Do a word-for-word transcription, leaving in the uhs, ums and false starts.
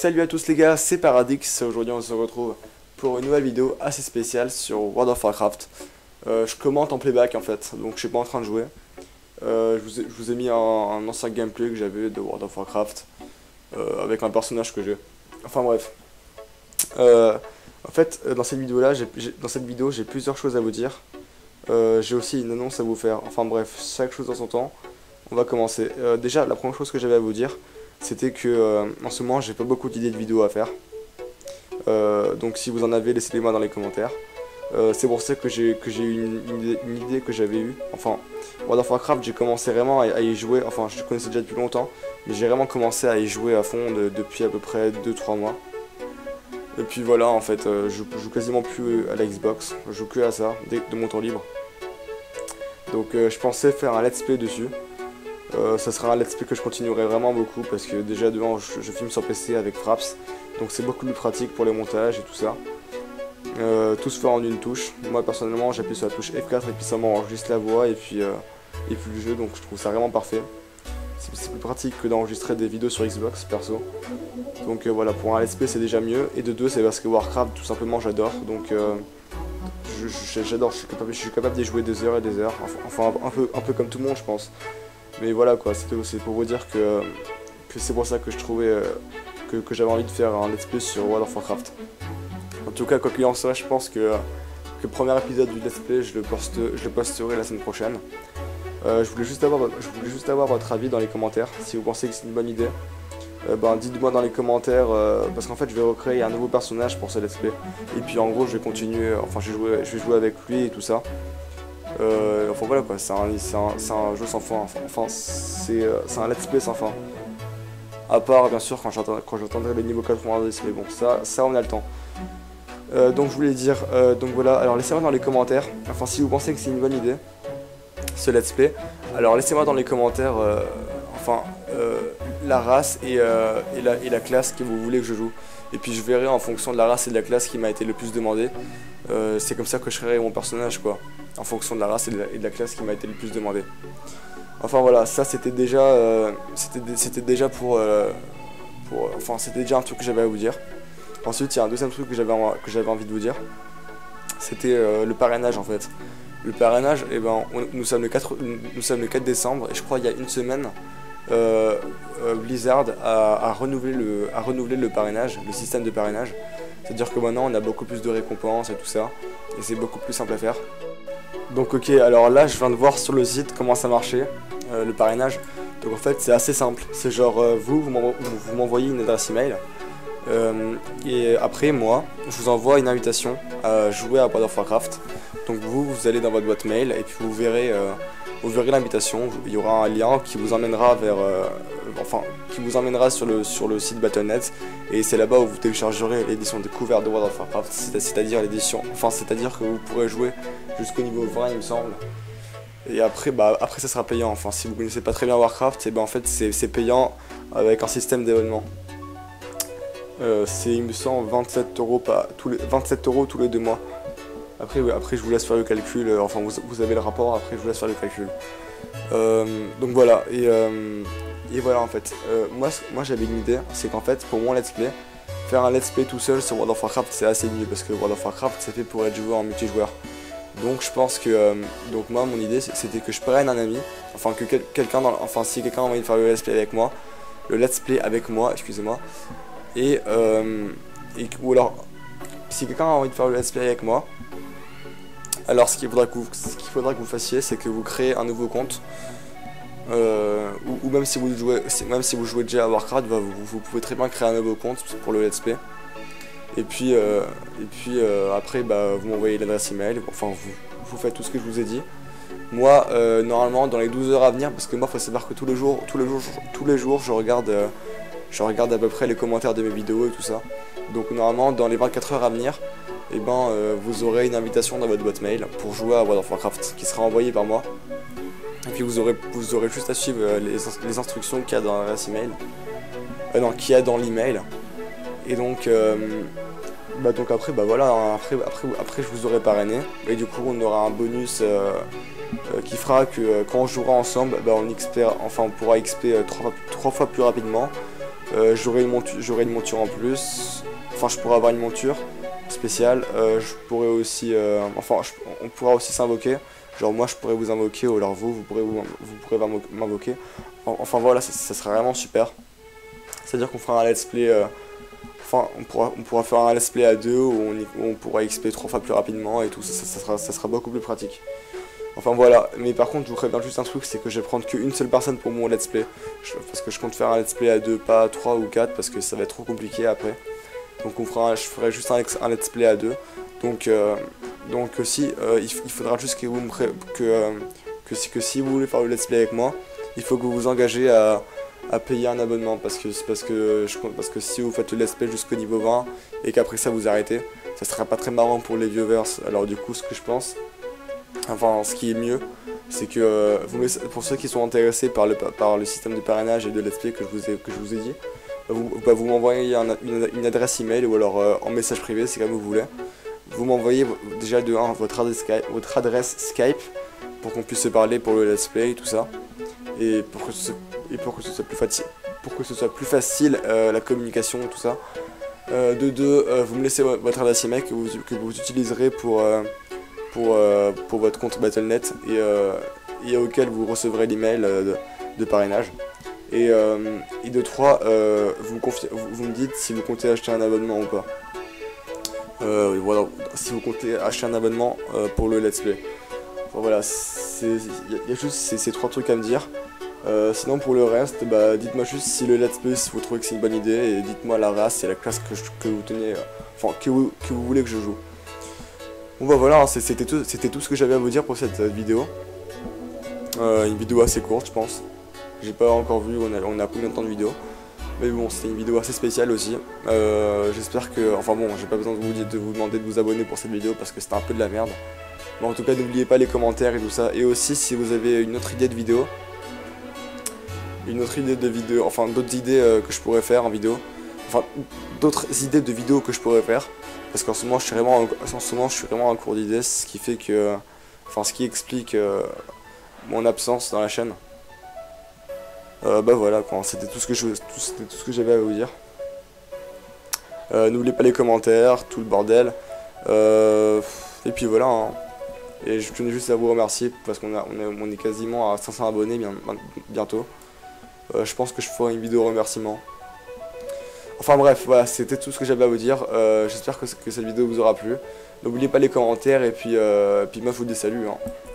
Salut à tous les gars, c'est Paradix. Aujourd'hui on se retrouve pour une nouvelle vidéo assez spéciale sur World of Warcraft. Euh, je commente en playback en fait, donc je suis pas en train de jouer. Euh, je, vous ai, je vous ai mis un, un ancien gameplay que j'avais de World of Warcraft euh, avec un personnage que j'ai. Enfin bref. Euh, en fait, dans cette vidéo là, j'ai, dans cette vidéo j'ai plusieurs choses à vous dire. Euh, j'ai aussi une annonce à vous faire. Enfin bref, chaque chose dans son temps. On va commencer. Euh, déjà, la première chose que j'avais à vous dire, c'était que euh, en ce moment j'ai pas beaucoup d'idées de vidéos à faire. Euh, donc si vous en avez, laissez-les moi dans les commentaires. Euh, c'est pour ça que j'ai que j'ai eu une, une, une idée que j'avais eue. Enfin, World of Warcraft, j'ai commencé vraiment à, à y jouer. Enfin, je connaissais déjà depuis longtemps, mais j'ai vraiment commencé à y jouer à fond de, depuis à peu près deux trois mois. Et puis voilà, en fait, euh, je joue quasiment plus à la Xbox. Je joue que à ça, de mon temps libre. Donc euh, je pensais faire un let's play dessus. Euh, ça sera un let's play que je continuerai vraiment beaucoup parce que déjà devant je, je filme sur P C avec Fraps, donc c'est beaucoup plus pratique pour les montages et tout ça. Euh, tout se fait en une touche. Moi personnellement j'appuie sur la touche F quatre et puis ça m'enregistre la voix et puis, euh, et puis le jeu, donc je trouve ça vraiment parfait. C'est plus pratique que d'enregistrer des vidéos sur Xbox perso. Donc euh, voilà, pour un let's play c'est déjà mieux, et de deux c'est parce que Warcraft tout simplement j'adore, donc euh, j'adore, je, je, je suis capable d'y jouer des heures et des heures, enfin un peu, un peu comme tout le monde je pense. Mais voilà quoi, c'est pour vous dire que, que c'est pour ça que je trouvais euh, que, que j'avais envie de faire un let's play sur World of Warcraft. En tout cas, quoi qu'il en soit, je pense que, que le premier épisode du let's play, je le, poste, je le posterai la semaine prochaine. Euh, je, voulais juste avoir, je voulais juste avoir votre avis dans les commentaires, si vous pensez que c'est une bonne idée. Euh, ben, dites-moi dans les commentaires, euh, parce qu'en fait je vais recréer un nouveau personnage pour ce let's play. Et puis en gros je vais continuer, enfin je vais jouer, je vais jouer avec lui et tout ça. Euh, enfin voilà quoi, c'est un, un, un jeu sans fin, enfin c'est euh, un let's play sans fin. À part bien sûr quand j'entendrai le niveau quatre-vingt-dix, mais bon ça, ça on a le temps. Euh, donc je voulais dire, euh, donc voilà, alors laissez-moi dans les commentaires, enfin si vous pensez que c'est une bonne idée, ce let's play, alors laissez-moi dans les commentaires, euh, enfin euh, la race et, euh, et, la, et la classe que vous voulez que je joue. Et puis je verrai en fonction de la race et de la classe qui m'a été le plus demandé. Euh, c'est comme ça que je créerai mon personnage quoi, en fonction de la race et de la, et de la classe qui m'a été le plus demandé. Enfin voilà, ça c'était déjà euh, c'était déjà pour, euh, pour enfin c'était déjà un truc que j'avais à vous dire. Ensuite il y a un deuxième truc que j'avais que j'avais envie de vous dire. C'était euh, le parrainage en fait. Le parrainage, et eh ben on, nous sommes le quatre nous sommes le quatre décembre, et je crois il y a une semaine euh, euh, Blizzard a, a renouvelé le a renouvelé le parrainage, le système de parrainage. C'est-à-dire que maintenant on a beaucoup plus de récompenses et tout ça, et c'est beaucoup plus simple à faire. Donc ok, alors là je viens de voir sur le site comment ça marchait, euh, le parrainage. Donc en fait c'est assez simple, c'est genre euh, vous, vous m'envoyez une adresse email, euh, et après moi je vous envoie une invitation à jouer à World of Warcraft. Donc vous, vous allez dans votre boîte mail et puis vous verrez, euh, vous verrez l'invitation, il y aura un lien qui vous emmènera vers, euh, enfin, qui vous emmènera sur le, sur le site Battle point net, et c'est là-bas où vous téléchargerez l'édition découverte de World of Warcraft, c'est-à-dire l'édition, enfin c'est-à-dire que vous pourrez jouer jusqu'au niveau vingt il me semble. Et après, bah, après ça sera payant, enfin si vous connaissez pas très bien Warcraft, et ben en fait c'est payant avec un système d'événements. Euh, c'est il me semble vingt-sept euros tous les vingt-sept euros tous les deux mois. Après, ouais, après je vous laisse faire le calcul, euh, enfin vous, vous avez le rapport, après je vous laisse faire le calcul. Euh, donc voilà, et, euh, et voilà en fait. Euh, moi moi j'avais une idée, c'est qu'en fait pour mon let's play, faire un let's play tout seul sur World of Warcraft c'est assez nul, parce que World of Warcraft c'est fait pour être joué en multijoueur. Donc je pense que, euh, donc moi mon idée c'était que je prenne un ami, enfin que quel, quelqu'un dans, enfin si quelqu'un a envie de faire le let's play avec moi, le let's play avec moi, excusez-moi, et, euh, et ou alors si quelqu'un a envie de faire le let's play avec moi, alors ce qu'il faudra que vous, ce qu'il faudra que vous fassiez, c'est que vous créez un nouveau compte, euh, ou, ou même si vous jouez, même si vous jouez déjà à Warcraft, bah, vous, vous pouvez très bien créer un nouveau compte pour le let's play. Et puis, euh, et puis euh, après, bah, vous m'envoyez l'adresse email. Enfin, vous, vous faites tout ce que je vous ai dit. Moi, euh, normalement, dans les douze heures à venir, parce que moi, il faut savoir que tous les jours, tous les jours, tous les jours, je regarde, euh, je regarde à peu près les commentaires de mes vidéos et tout ça. Donc normalement, dans les vingt-quatre heures à venir, et eh ben, euh, vous aurez une invitation dans votre boîte mail pour jouer à World of Warcraft qui sera envoyée par moi. Et puis vous aurez, vous aurez juste à suivre euh, les, les instructions qu'il y a dans l'adresse email, euh, non, qu'il y a dans l'email. Et donc, euh, bah donc après, bah voilà, après, après, après je vous aurai parrainé, et du coup on aura un bonus euh, euh, qui fera que euh, quand on jouera ensemble, bah on X P, enfin on pourra X P euh, trois, trois fois plus rapidement. Euh, j'aurai une, montu j'aurai une monture en plus. Enfin, je pourrais avoir une monture spéciale. Euh, je pourrais aussi... Euh, enfin, je, on pourra aussi s'invoquer. Genre moi, je pourrais vous invoquer, ou alors vous, vous pourrez, vous, vous pourrez m'invoquer. Enfin, voilà, ça, ça sera vraiment super. C'est-à-dire qu'on fera un let's play... Euh, enfin, on pourra, on pourra faire un let's play à deux où on, où on pourra X P trois fois plus rapidement et tout. Ça, ça, ça, sera, ça sera beaucoup plus pratique. Enfin voilà, mais par contre je vous préviens juste un truc, c'est que je vais prendre qu'une seule personne pour mon let's play. Je, parce que je compte faire un let's play à deux, pas à trois ou quatre, parce que ça va être trop compliqué après. Donc on fera, je ferai juste un, un let's play à deux. Donc, euh, donc aussi, euh, il, il faudra juste que vous me pré que, euh, que, si, que si vous voulez faire le let's play avec moi, il faut que vous vous engagez à, à payer un abonnement. Parce que, parce, que je, parce que si vous faites le let's play jusqu'au niveau vingt et qu'après ça vous arrêtez, ça sera pas très marrant pour les viewers. Alors du coup, ce que je pense... Enfin, ce qui est mieux, c'est que euh, vous, pour ceux qui sont intéressés par le, par le système de parrainage et de let's play que je vous ai, que je vous ai dit, vous, bah, vous m'envoyez un, une, une adresse email ou alors euh, en message privé, c'est comme vous voulez. Vous m'envoyez déjà de un votre adresse Skype, votre adresse Skype pour qu'on puisse se parler pour le let's play et tout ça, et pour que ce, et pour que ce soit plus facile, pour que ce soit plus facile euh, la communication tout ça. Euh, de deux, euh, vous me laissez votre adresse email que vous, que vous utiliserez pour euh, Pour, euh, pour votre compte Battle point net et, euh, et auquel vous recevrez l'email euh, de, de parrainage. Et, euh, et de trois, euh, vous, vous, vous me dites si vous comptez acheter un abonnement ou pas. Euh, voilà, si vous comptez acheter un abonnement euh, pour le let's play. Enfin, voilà, il y a juste ces, ces trois trucs à me dire. Euh, sinon pour le reste, bah, dites-moi juste si le let's play, si vous trouvez que c'est une bonne idée, et dites-moi la race et la classe que, je, que vous tenez, euh, enfin que vous, que vous voulez que je joue. Bon bah voilà, c'était tout, tout ce que j'avais à vous dire pour cette euh, vidéo. Euh, une vidéo assez courte je pense. J'ai pas encore vu, on a, on a combien de temps de vidéo. Mais bon, c'était une vidéo assez spéciale aussi. Euh, J'espère que... Enfin bon, j'ai pas besoin de vous, de vous demander de vous abonner pour cette vidéo parce que c'était un peu de la merde. Mais en tout cas, n'oubliez pas les commentaires et tout ça. Et aussi, si vous avez une autre idée de vidéo, une autre idée de vidéo, enfin d'autres idées euh, que je pourrais faire en vidéo, enfin d'autres idées de vidéos que je pourrais faire. Parce qu'en ce moment je suis vraiment en ce moment je suis vraiment en cours d'idées, ce qui fait que, enfin ce qui explique euh, mon absence dans la chaîne. Euh, bah voilà quoi, c'était tout ce que je, c'était tout ce que j'avais à vous dire. Euh, N'oubliez pas les commentaires, tout le bordel. Euh, et puis voilà. Hein. Et je tenais juste à vous remercier parce qu'on a, on est, on est quasiment à cinq cents abonnés bien, bientôt. Euh, je pense que je ferai une vidéo remerciement. Enfin bref, voilà, c'était tout ce que j'avais à vous dire. Euh, J'espère que, que cette vidéo vous aura plu. N'oubliez pas les commentaires et puis, euh, puis moi je vous dis salut. Hein.